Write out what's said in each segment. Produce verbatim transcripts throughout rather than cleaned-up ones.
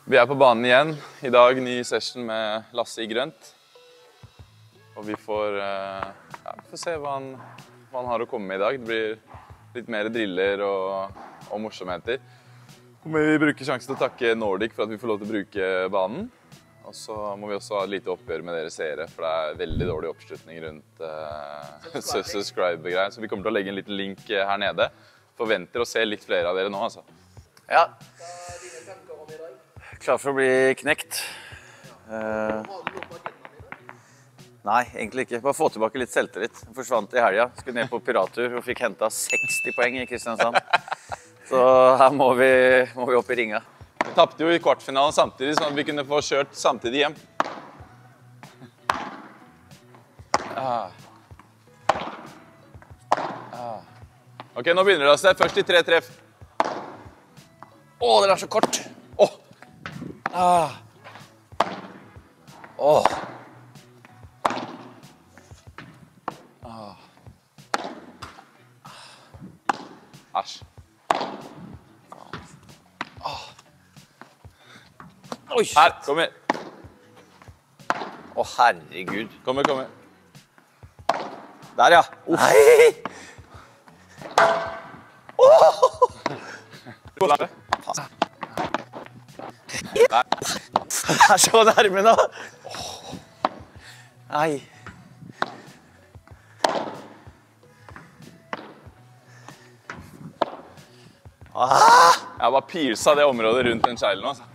Vi er på banen igjen. I dag ny session med Lasse i grønt. Og vi får, ja, vi får se hva han, hva han har å komme med i dag. Det blir litt mer driller og, og morsomheter. Men vi bruker sjansen til å takke Nordic for at vi får lov til å bruke banen. Og så må vi også ha et lite oppgjør med dere seere, for det er veldig dårlig oppslutning rundt uh, subscribe-greier. Så vi kommer til å legge en liten link her nede. Forventer å se litt flere av dere nå, altså. Ja. Klar for å bli knekt. Uh, nei, egentlig ikke. Bare få tilbake litt selvtillit. Jeg forsvant i helga. Skulle ned på pirattur og fikk hentet seksti poeng i Kristiansand. Så her må vi, må vi opp i ringa. Vi tappte jo i kvartfinalen samtidig, sånn at vi kunne få kjørt samtidig hjem. Ah. Ah. Ok, nå begynner det å se. Først i tre treff. Åh, det er så kort! Åh! Ah. Åh! Ah. Æsj. Ah. Oi! Her, kom her. Å, herregud. Kom her, kom her. Der, ja. Uff. Nei! Åh! Det er så nærme nå. Nei. Ah! Jeg har bare pilsa det området rundt den kjeilen nå.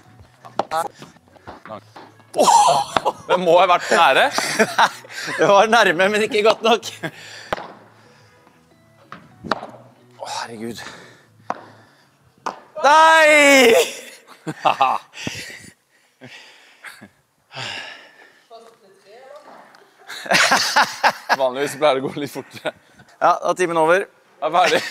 Det må ha vært nære. Nei, det var nærme, men ikke godt nok. Å, herregud. Nei! Vanligvis pleier det å gå litt fortere. Ja, da er timen over. Jeg er ferdig.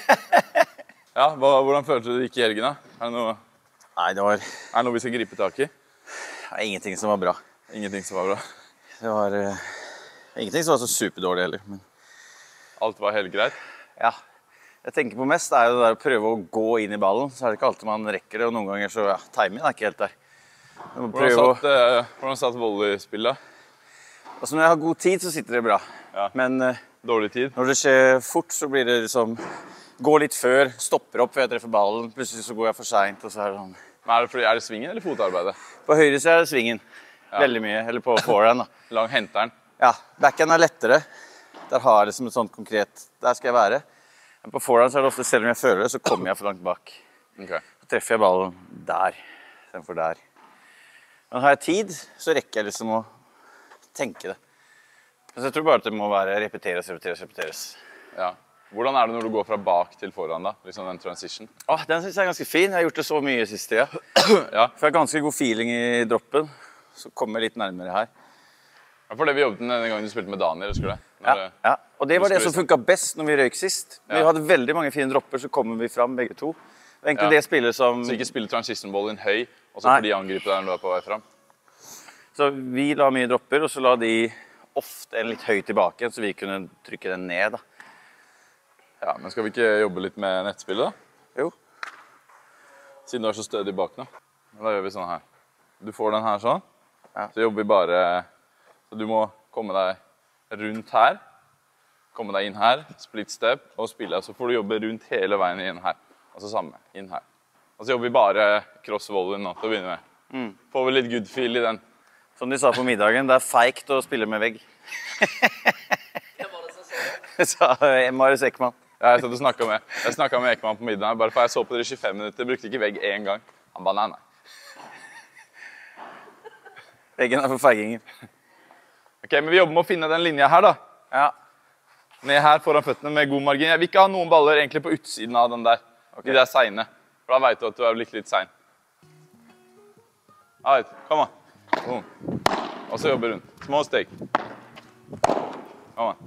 Ja, hva, hvordan følte du det gikk i helgen da? Er det noe, Nei, det var... er det noe vi skal gripe tak i? Det var ingenting som var bra. Ingenting som var bra. Det var uh, ingenting som var så superdårlig heller. Men... Alt var helt greit? Ja. Jeg tenker på mest er jo det der å prøve å gå inn i ballen, så er det ikke alltid man rekker det, og noen ganger så, ja, timingen er ikke helt der. Hvordan satt, uh, hvordan satt volleyspillet? Altså når jeg har god tid så sitter det bra. Ja. Men uh, dårlig tid? Når det skjer fort så blir det liksom, gå litt før, stopper opp før jeg treffer ballen, plutselig så går jeg for sent, og så er det sånn. Men er det, fordi, er det svingen eller fotarbeidet? På høyre så er det svingen, ja. Veldig mye, eller på forehand da. Lang henteren? Ja, backhand er lettere. Der har jeg liksom et sånt konkret, der skal jeg være. Men på forhånd så er det ofte, selv om jeg føler det, så kommer jeg for langt bak. Okay. Så treffer jeg ballen der, istedenfor der. Men har jeg tid, så rekker jeg liksom å tenke det. Så jeg tror bare at det må være repeteres, repeteres, repeteres. Ja. Hvordan er det når du går fra bak til foran da? Liksom den transition? Åh, den synes jeg er ganske fin. Jeg har gjort det så mye sist tida. Ja. For jeg har ganske god feeling i droppen, så kommer jeg litt nærmere her. Ja, for det vi jobbet den denne gangen du spilte med Daniel, husker du det? Ja, ja, og det var det som funket best når vi røyk sist. Ja. Vi hadde veldig mange fine dropper, så kommer vi fram begge to. Det er egentlig ja. Det spillet som... Så ikke spille transition-ballen høy, og så får de angripe der når du er på vei fram? Så vi la mye dropper, og så la de ofte en litt høy tilbake, så vi kunne trykke den ned da. Ja, men skal vi ikke jobbe litt med nettspillet da? Jo. Siden du er så stødig bak nå. Da gjør vi sånn her. Du får den her sånn, ja. Så jobber vi bare... Så du må komme deg rundt her, komme deg inn her, split step, og spille. Så får du jobbe rundt hele veien inn her. Altså samme, inn her. Og så jobber vi bare cross-volleyen nå til å begynne med. Mm. Får vi litt good feel i den. Som de sa på middagen, det er feigt å spille med vegg. Det var det som sa. Sa Marius Ekman. Ja, jeg satt og snakket med, jeg snakket med Ekman på middagen, bare for jeg så på dere i tjuefem minutter, brukte ikke vegg en gang. Han ba nei, nei. Veggen er for feiginger. Ok, men vi jobber med å finne den linja her da. Ja. Ned her foran føttene med god margin. Jeg vil ikke ha noen baller egentlig på utsiden av den der. Okay. De der seine. For da vet du at du er litt litt sein. Alright, kom an. Boom. Og så jobber rundt. Små steg. Kom an.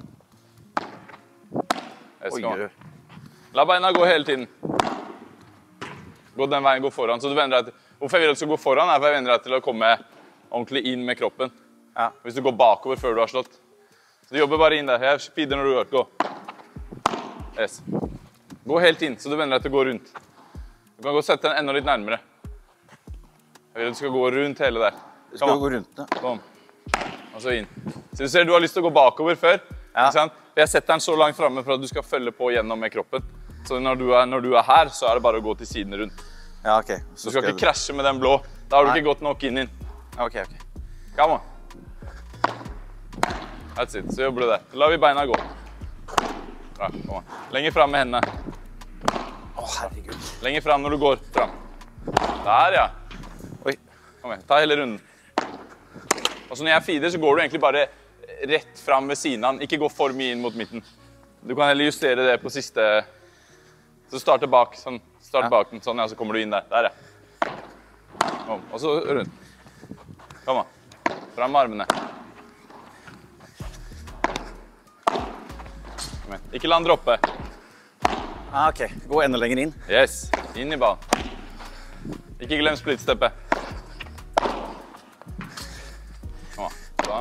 Oi, La beina gå hele tiden. Gå den veien, gå foran. Så du vender deg til... Hvorfor jeg vil at du skal gå foran er for jeg vender deg til å komme ordentlig inn med kroppen. Ja. Hvis du går bakover før du har slått. Så du jobber bare inn der. Jeg speeder når du går. Gå. Yes. Gå helt inn, så du vender deg til å gå rundt. Du kan gå og sette den enda litt nærmere. Jeg vil at du skal gå rundt hele der. Du skal gå rundt, ja. Kom. Og så inn. Så du ser, du har lyst til å gå bakover før. Ja. Ikke sant? Jeg setter den så langt fremme for at du skal følge på gjennom med kroppen. Så når du er, når du er her, så er det bare å gå til siden rundt. Ja, ok. Så du skal ikke krasje med den blå. Da har du Nei. ikke gått nok inn inn. Ok, ok. Kom on. That's it. Så jobber du det. Så lar vi beina gå. Bra, kom on. Lenger frem med hendene. Å, herregud. Lenger frem når du går frem. Der, ja. Oi. Kom igjen, ta hele runden. Og så når jeg feeder, så går du egentlig bare rett frem ved siden av den. Ikke gå for mye inn mot midten. Du kan heller justere det på siste... Så starte bak, sånn. Start Ja. bak den, sånn, ja, så kommer du inn der. Der, ja. Kom, og så rundt. Kom an. Frem med armene. Kom igjen. Ikke la den droppe. Ah, ok. Gå enda lenger inn. Yes, inn i ballen. Ikke glem splitsteppet. Kom an. Da.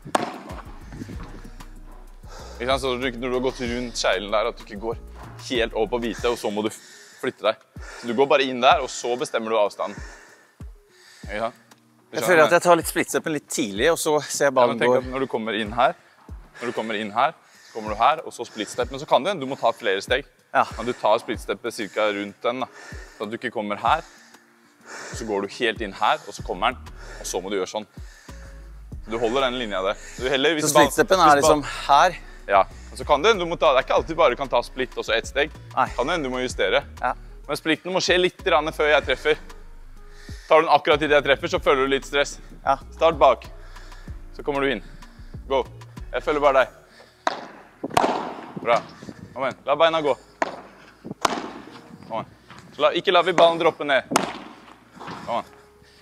Ikke sant, så når du har gått rundt kjeilen der, at du ikke går helt over på hvite, og så må du flytte deg. Så du går bare inn der, og så bestemmer du avstanden. Ikke sant? Jeg føler at jeg tar litt splitsteppen litt tidlig, og så ser jeg ballen Ja, gå. når du kommer inn her, når du kommer inn her, så kommer du her, og så splitstep. Men så kan du, du må ta flere steg. Ja. Men du tar splitsteppet cirka rundt den, da. Så at du ikke kommer her, så går du helt inn her, og så kommer den, og så må du gjøre sånn. Du holder den linja der. Du heller, Så splitsteppen er liksom her. Ja, og så kan det, du må ta, det er ikke alltid bare du kan ta split og så ett steg. Nei. Kan det, du må justere. Ja. Men splitten må skje litt grann før jeg treffer. Tar du den akkurat i det jeg treffer, så føler du litt stress. Ja. Start bak. Så kommer du inn. Gå. Jeg følger bare deg. Bra. Kom igjen. La beina gå. Kom igjen. Så la, ikke la vi ballen droppe ned. Kom igjen.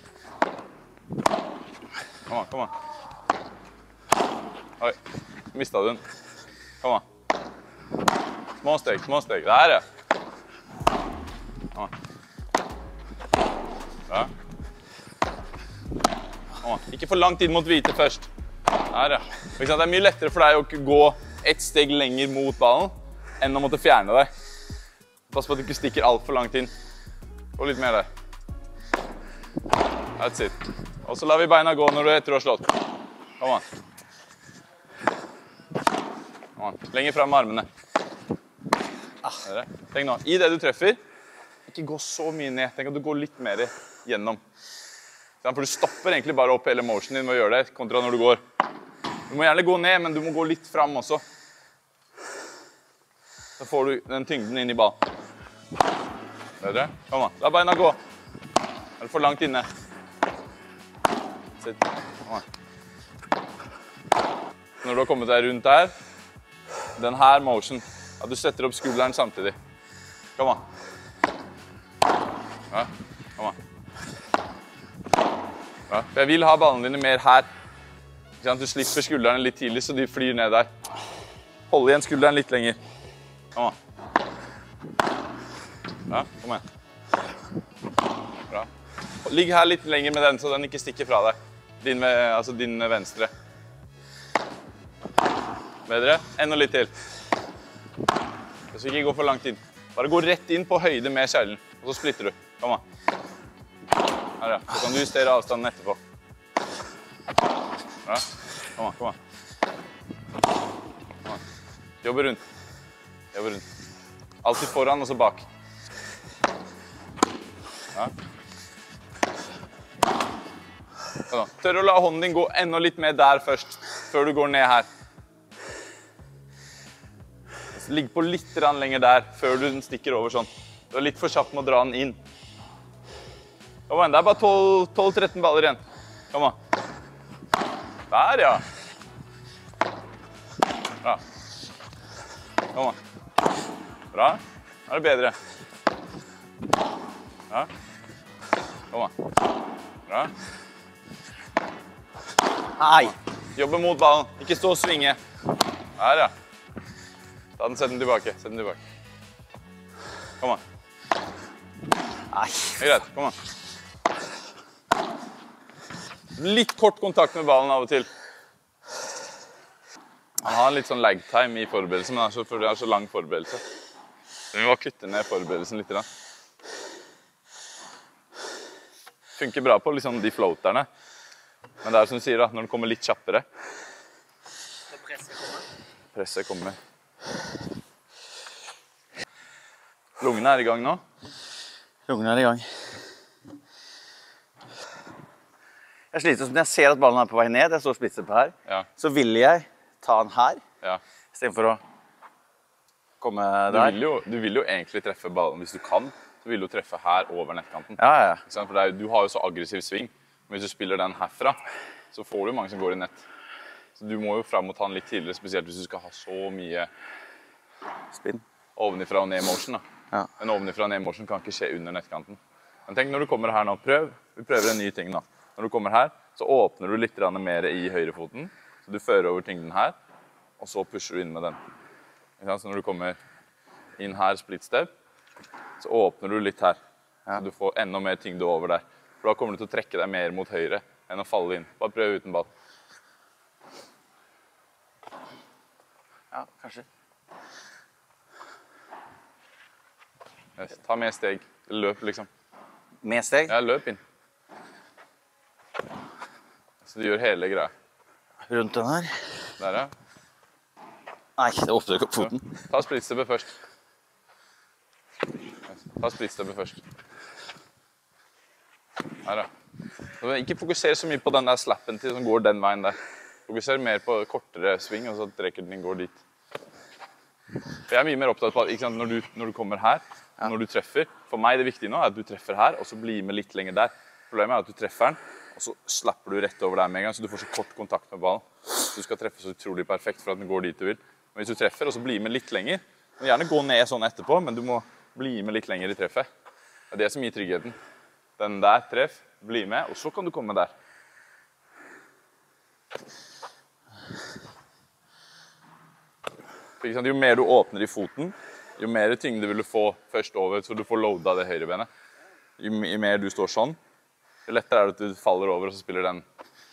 Kom igjen, kom igjen. Oi, mistet du den. Kom igjen. Små steg, små steg. Der, ja. Kom igjen. Bra. Kom igjen. Ikke for langt inn mot hvite først. Der, ja. Det er mye lettere for deg å gå ett steg lenger mot ballen enn å måtte fjerne deg. Pass på at du ikke stikker alt for langt inn. Gå litt mer der. That's it. Og så lar vi beina gå når du etter å ha slått. Kom an. Kom an. Lenger frem med armene. Tenk nå, i det du treffer, ikke gå så mye ned. Tenk at du går litt mer gjennom. For du stopper egentlig bare opp hele motionen din med å gjøre det, kontra når du går. Du må gjerne gå ned, men du må gå litt frem også. Så får du den tyngden inn i ball. Bedre? Kom an. La beina gå. Er du for langt inne? Sitt. Kom an. Når du har kommet deg rundt der, den her motion, at du setter opp skulderen samtidig. Kom an. Ja, kom an. Ja, for jeg vil ha ballene dine mer her. Du slipper skuldrene litt tidlig, så de flyr ned der. Hold igjen skulderen litt lenger. Kom an. Ja, kom igjen. Bra. Ligg her litt lenger med den, så den ikke stikker fra deg. Din, altså din venstre. Bedre? Enda litt til. Så ikke gå for langt inn. Bare gå rett inn på høyde med kjeilen, og så splitter du. Kom an. Her, ja. Så kan du justere avstanden etterpå. Bra. Kom an, kom an. Kom an. Jobbe rundt. Jobbe rundt. Alltid foran, og så bak. Ja. Sånn. Tør å la hånden din gå enda litt mer der først, før du går ned her. Ligg på litt lenger der, før du stikker over sånn. Du er litt for kjapt med å dra den inn. Kom an, det er bare tolv til tretten baller igjen. Kom an. Der, ja. Bra. Kom an. Bra. Nå er det bedre. Ja. Kom an. Bra. Nei. Jobbe mot ballen. Ikke stå og svinge. Der, ja. Ta den, sett den tilbake. Sett den tilbake. Kom an. Nei. Det er greit. Kom an. Litt kort kontakt med ballen av og til. Han har litt sånn lag time i forberedelsen, men det er så lang forberedelse. Så vi må kutte ned forberedelsen litt. funker bra på liksom de floaterne. Men det er som du sier da, når den kommer litt kjappere. Når presset kommer. Presset kommer. Lungene er i gang nå. Lungene er i gang. Jeg sliter som når jeg ser at ballen er på vei ned, jeg står splitstep her, Ja. så vil jeg ta den her, Ja. i stedet for å komme Du der. vil, jo, du vil jo egentlig treffe ballen hvis du kan. Så vil du treffe her over nettkanten. Ja, ja, ja. Ikke sant? For det er, du har jo så aggressiv sving. Men hvis du spiller den herfra, så får du mange som går i nett. Så du må jo fram og ta den litt tidligere, spesielt hvis du skal ha så mye Spinn. ovenifra og ned motion. Da. Ja. En ovenifra og ned motion kan ikke skje under nettkanten. Men tenk når du kommer her nå, prøv. Vi prøver en ny ting nå. Når du kommer her, så åpner du litt mer i høyrefoten. Så du fører over tyngden her, og så pusher du inn med den. Ikke sant? Så når du kommer inn her, split step, så åpner du litt her. Ja. Så du får enda mer tyngde over der. For da kommer du til å trekke deg mer mot høyre enn å falle inn. Bare prøv uten ball. Ja, kanskje. Yes. Ta mer steg. Løp liksom. Med steg. Ja, løp inn. Så du gjør hele greia. Rundt den her. Der, ja. Nei, det åpner ikke opp foten. Ta splitsteppet først. Ta splitsteppet først. Her, ja. Så ikke fokuser så mye på den der slappen til som går den veien der. Fokuser mer på kortere sving, og så trekker den går dit. For jeg er mye mer opptatt på at ikke sant, når, du, når du kommer her, ja. Når du treffer, for meg det viktige nå er at du treffer her, og så blir med litt lenger der. Problemet er at du treffer den, og så slapper du rett over der med en gang, så du får så kort kontakt med ballen. Du skal treffe så utrolig perfekt for at den går dit du vil. Men hvis du treffer, og så blir med litt lenger, du kan gjerne gå ned sånn etterpå, men du må bli med litt lenger i treffet. Det er det som gir tryggheten. Den der, treff, bli med, og så kan du komme der. For, ikke sant, jo mer du åpner i foten, jo mer tyngde vil du få først over, så du får loadet det høyre benet. Jo, jo mer du står sånn, jo lettere er det at du faller over, og så spiller den.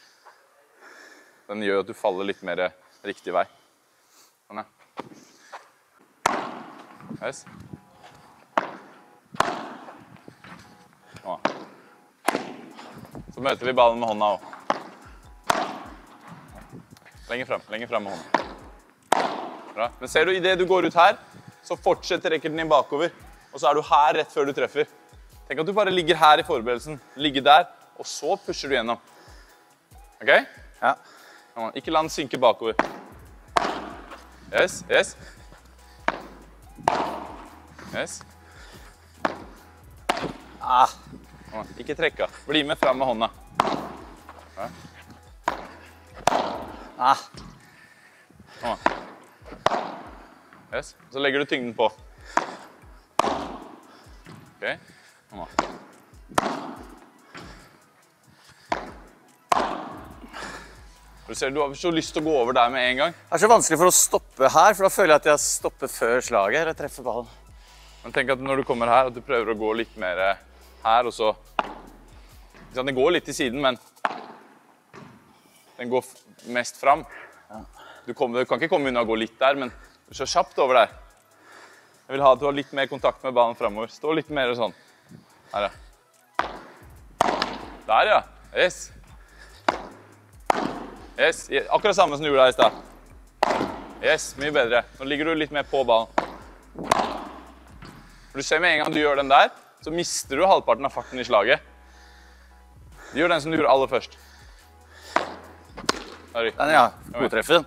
Den gjør at du faller litt mer riktig vei. Sånn, ja. Yes. Nå. Så møter vi ballen med hånda også. Lenger frem, lenger frem med hånda. Bra. Men ser du, i det du går ut her, så fortsetter rekker den din bakover, og så er du her rett før du treffer. Tenk at du bare ligger her i forberedelsen, ligger der, og så pusher du gjennom. Ok? Ja. Ikke la den synke bakover. Yes, yes. Yes. Ah. Ikke trekka. Bli med frem med hånda. Ja. Ah. Yes. Så legger du tyngden på. Ok. Kom da. Du ser, du har så lyst til å gå over der med en gang. Det er så vanskelig for å stoppe her, for da føler jeg at jeg stopper før slaget, eller treffer ballen. Men tenk at når du kommer her, at du prøver å gå litt mer her, og så... Den går litt til siden, men den går mest frem. Du, kommer, du kan ikke komme unna å gå litt der, men du er så kjapt over der. Jeg vil ha at du har litt mer kontakt med ballen fremover. Stå litt mer sånn. Her, ja. Der, ja. Yes. Yes. Akkurat samme som du gjorde her i sted. Yes, mye bedre. Nå ligger du litt mer på ballen. For du ser med en gang du gjør den der, så mister du halvparten av farten i slaget. Du gjør den som du gjorde aller først. Der, den, ja. Godtreffen.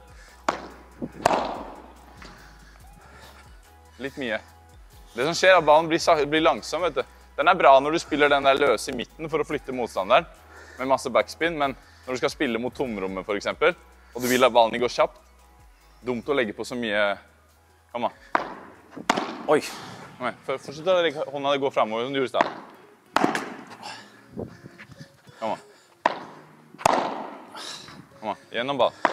Litt mye. Det som skjer er at ballen blir, blir langsom, vet du. Den er bra når du spiller den der løse i midten for å flytte motstanderen med masse backspin, men når du skal spille mot tomrommet for eksempel, og du vil at ballen går kjapt, dumt å legge på så mye... Kom da. Oi. Kom igjen. Fortsett å legge hånda gå fremover som du gjorde i sted. Kom da. Kom da. Gjennom ball.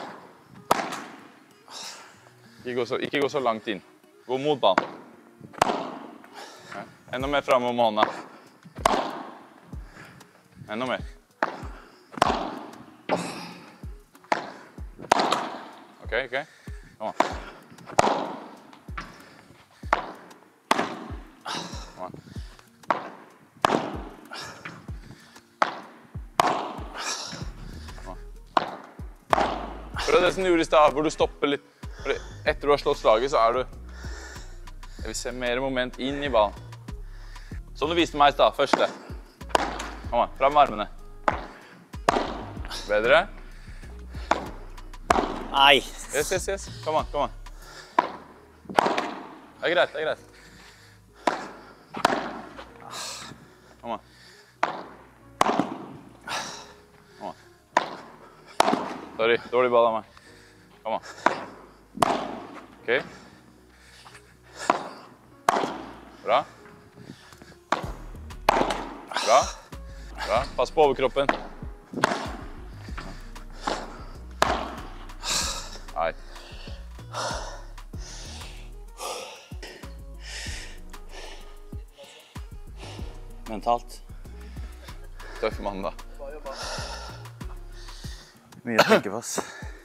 Ikke gå så, ikke gå så langt inn. Gå mot ballen. Ja. Enda mer fremover med hånda. Enda mer. Ok, ok. Kom an. Kom an. For det er det som du gjorde i sted, hvor du stopper litt. For etter du har slått slaget, så er du... Jeg vil se mer moment inn i ballen. Som du viste meg i sted, første. Kom an, fram med armene. Bedre. Nei. Yes, yes, yes. Kom an, kom an. Det er greit, det er greit. Kom an. Kom an. Sorry, dårlig ball av meg. Kom an. Ok. Bra. Bra. Bra. Pass på overkroppen. Nei. Mentalt. Tøff mann da. Mye å tenke på, ass.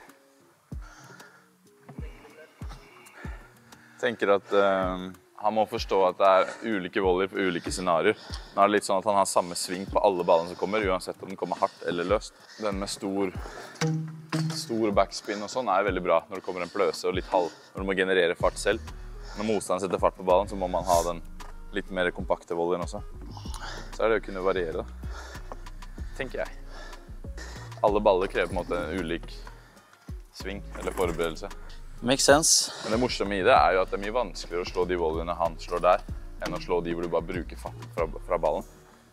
Jeg tenker at uh, han må forstå at det er ulike volleyer på ulike scenarier. Nå er det litt sånn at han har samme sving på alle ballene som kommer, uansett om den kommer hardt eller løst. Den med stor, stor backspin og sånn er veldig bra når det kommer en pløse og litt halv, når du må generere fart selv. Når motstanderen setter fart på ballen, så må man ha den litt mer kompakte volleyen også. Så er det å kunne variere da, tenker jeg. Alle baller krever på en måte en ulik sving eller forberedelse. Makes sense. Men det morsomme i det er jo at det er mye vanskeligere å slå de volleyene han slår der, enn å slå de hvor du bare bruker farten fra, fra ballen.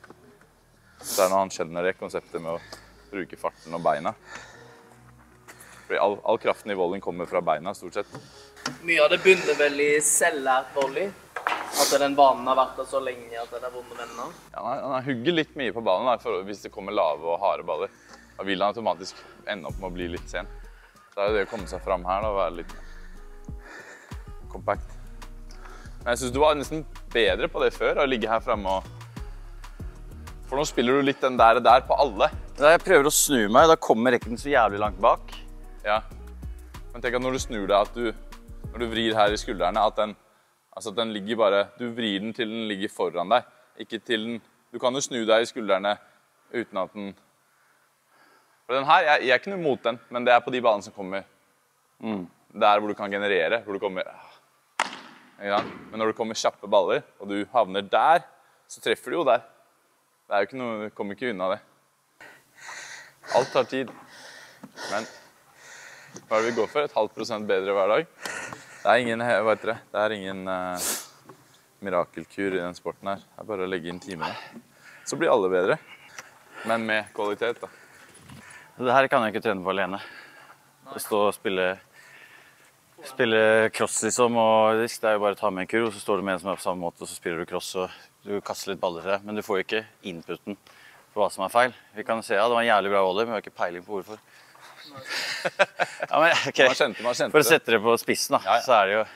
Så det er når han skjønner det konseptet med å bruke farten og beina. Fordi all, all kraften i volleyen kommer fra beina, stort sett. Mye av det begynner vel i selvlært volley. At den banen har vært der så lenge at det er vonde venner. Ja, han, han hugger litt mye på ballen da, for hvis det kommer lave og harde baller. Da vil han automatisk ende opp med å bli litt sen. Da er det det å komme seg fram her da, og være litt kompakt. Men jeg synes du var nesten bedre på det før, å ligge her fremme og... For nå spiller du litt den der og der på alle. Da jeg prøver å snu meg, da kommer rekken så jævlig langt bak. Ja. Men tenk at når du snur deg, at du, når du vrir her i skuldrene, at den, altså at den ligger bare, du vrir den til den ligger foran deg. Ikke til den, du kan jo snu deg i skuldrene uten at den... For den her, jeg, jeg er ikke noe mot den, men det er på de ballene som kommer mm. der hvor du kan generere, hvor du kommer... Ja. Men når du kommer kjappe baller, og du havner der, så treffer du jo der. Det er jo ikke noe, du kommer ikke unna det. Alt tar tid. Men hva er det vi går for? Et halvt prosent bedre hver dag? Det er ingen, hva heter det? Det er ingen uh, mirakelkur i den sporten her. Det er bare å legge inn timene. Så blir alle bedre. Men med kvalitet da. Det her kan jeg ikke trene på alene. Å stå og spille, spille cross liksom, og det er jo bare å ta med en kur, og så står du med en som er på samme måte, og så spiller du cross, og du kaster litt baller til deg, men du får jo ikke inputen på hva som er feil. Vi kan se, ja, det var en jævlig bra volley, men vi har ikke peiling på hvorfor. Ja, men, ok, man kjente, man kjente for å sette det på spissen da, ja, ja. Så er det jo...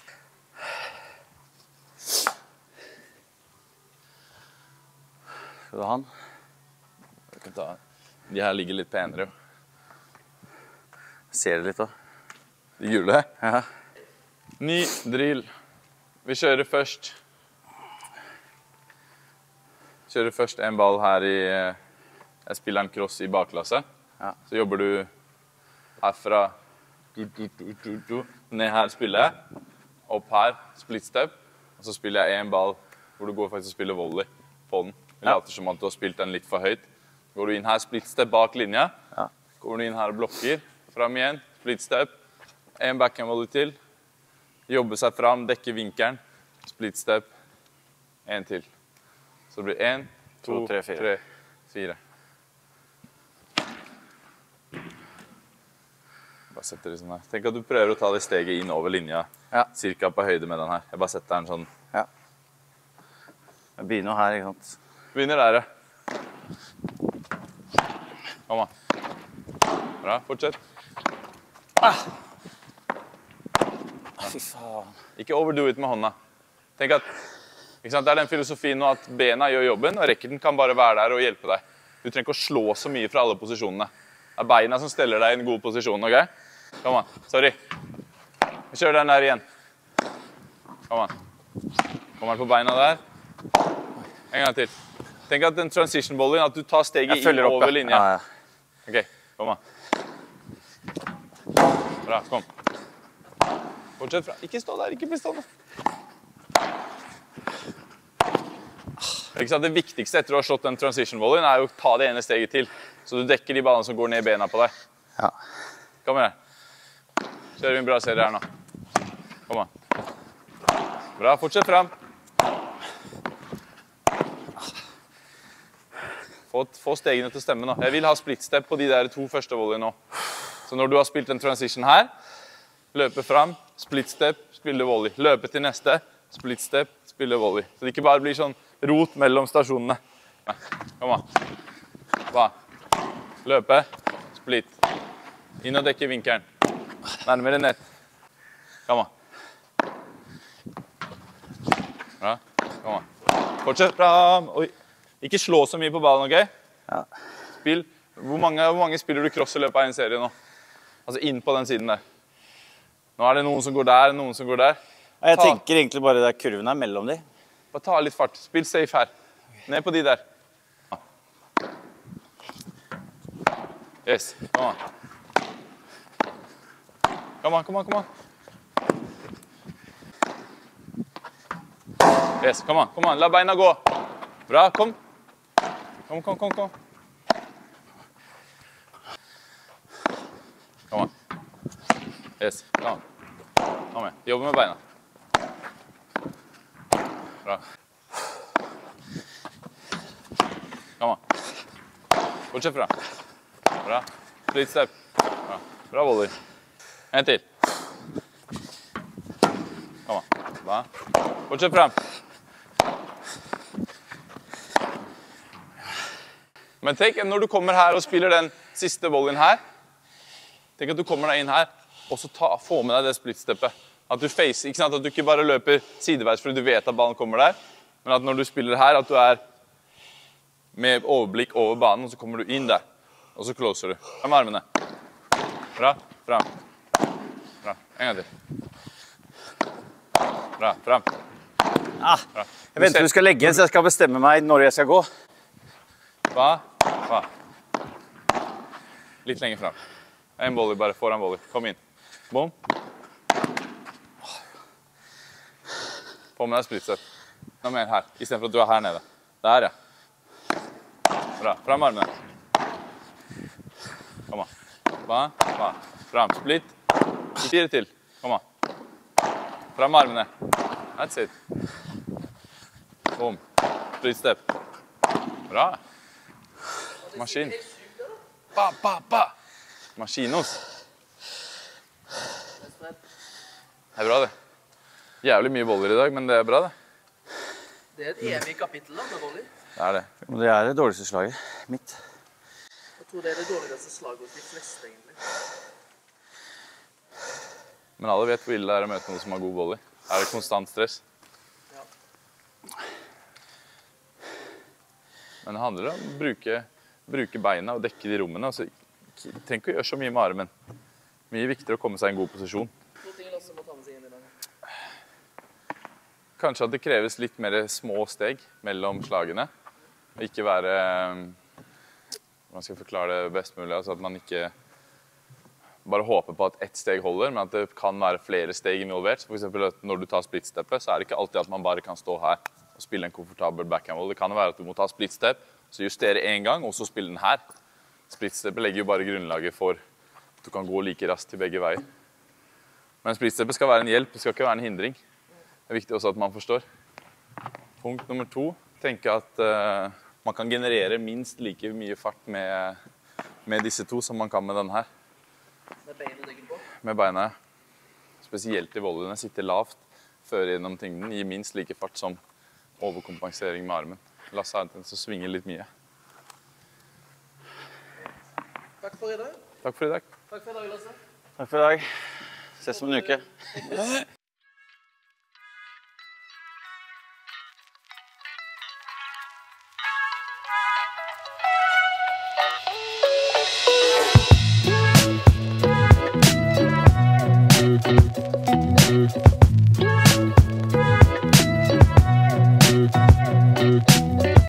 Skal du ha han? Jeg kan ta den. De her ligger litt penere. Ser det litt da. De gule? Ja. Ny drill. Vi kjører først. Kjører først en ball her i... Jeg spiller en cross i bakklasse. Ja. Så jobber du herfra. Du, du, du, du, du. Ned her spiller jeg. Opp her, split step. Og så spiller jeg en ball hvor du går faktisk og spiller volley på den. Vi later som at du har spilt den litt for høyt. Går du inn her, split step bak linja. Ja. Går du inn her og blokker. Fram igjen, split step. En backhand volley til. Jobbe seg fram, dekke vinkelen. Split step. En til. Så det blir en, to, to tre, fire. tre, fire. Bare setter det sånn her. Tenk at du prøver å ta det steget inn over linja. Ja. Cirka på høyde med den her. Jeg bare setter den sånn. Ja. Jeg begynner her, ikke sant? Begynner der, ja. Kom an. Bra, fortsett. Ah. Fy faen. Ikke overdo it med hånda. Tenk at, ikke sant, det er den filosofien nå at bena gjør jobben, og rekketen kan bare være der og hjelpe deg. Du trenger ikke å slå så mye fra alle posisjonene. Det er beina som steller deg i en god posisjon, ok? Kom an, sorry. Vi kjører den der igjen. Kom an. Kom an på beina der. En gang til. Tenk at den transition volleyen, at du tar steget inn over linja. Ja, ja. Ok, kom an. Bra, kom. Fortsett fra. Ikke stå der, ikke bli stående. Ikke sant? Det viktigste etter å ha slått den transition-volleyen er jo å ta det ene steget til. Så du dekker de ballene som går ned i bena på deg. Ja. Kom her. Kjører vi en bra serie her nå. Kom an. Bra, fortsett frem. Få, få stegene til å stemme nå. Jeg vil ha split step på de der to første volleyene nå. Så når du har spilt en transition her, løpe frem, split step, spille volley. Løpe til neste, split step, spille volley. Så det ikke bare blir sånn rot mellom stasjonene. Kom an. Hva? Løpe, split. Inn og dekke vinkelen. Nærmere nett. Kom an. Bra. Kom an. Fortsett frem. Oi. Ikke slå så mye på ballen, ok? Ja. Spill. Hvor mange, hvor mange spiller du cross i løpet av en serie nå? Altså inn på den siden der. Nå er det noen som går der, noen som går der. Jeg Ta. tenker egentlig bare det er kurven her mellom de. Bare ta litt fart. Spill safe her. Ned på de der. Yes, kom an. Kom an, kom an, kom an. Yes, kom an, kom an. La beina gå. Bra, kom. Kom, kom, kom, kom. Kom an. Yes, kom an. Kom igjen. Jobb med beina. Bra. Kom an. Fortsett frem. Bra. Split step. Bra. Bra volley. En til. Kom an. Bra. Fortsett frem. Men tenk når du kommer her og spiller den siste volleyen her. Tenk at du kommer deg inn her, og så ta, få med deg det splitsteppet. At du facer, ikke sant? At du ikke bare løper sideveis fordi du vet at ballen kommer der, men at når du spiller her, at du er med overblikk over banen, og så kommer du inn der. Og så closer du. Frem med armene. Bra. Frem. Bra. En gang til. Bra. Frem. Ah, jeg venter du skal legge, så jeg skal bestemme meg når jeg skal gå. Hva? Hva? Litt lenger frem. En volley bare, foran volley. Kom inn. Bom. Få med deg splitstep. Nå mer her, i stedet for at du er her nede. Der, ja. Bra. Frem armene. Kom an. Hva? Hva? Frem. Split. Fire til. Kom an. Frem armene. That's it. Bom. Splitstep. Bra. Maskin. Ba, ba, ba. Maskinos. Det er bra det. Jævlig mye voller i dag, men det er bra det. Det er et evig kapittel da, med volley. Det er det. Det er det dårligste slaget mitt. Jeg tror det er det dårligste slaget hos de fleste, egentlig. Men alle vet hvor ille det er å møte noen som har god volley. Er det konstant stress? Ja. Men det handler om å bruke, bruke beina og dekke de rommene. Altså, trenger ikke å gjøre så mye med armen. Mye viktigere å komme seg i en god posisjon. To ting også må ta med seg inn i dag. Kanskje at det kreves litt mer små steg mellom slagene. Og ikke være, man skal forklare det best mulig, altså at man ikke bare håper på at ett steg holder, men at det kan være flere steg involvert. Så for eksempel når du tar splitsteppet, så er det ikke alltid at man bare kan stå her og spille en komfortabel backhandvoll. Det kan være at du må ta splitstep, så justere en gang, og så spille den her. Splitsteppet legger jo bare grunnlaget for at du kan gå like raskt til begge veier. Men splitsteppet skal være en hjelp, det skal ikke være en hindring. Det er viktig også at man forstår. Punkt nummer to, tenke at uh, man kan generere minst like mye fart med, med disse to som man kan med denne her. Med beina deggen på? Med beina, spesielt i volleyene, sitte lavt, føre gjennom tyngden, gi minst like fart som overkompensering med armen. Lasse har en tendens til å svinge litt mye. Takk for i dag. Takk for i dag. Takk for i dag, Lasse. Takk for i dag. Ses om en uke. Thank you.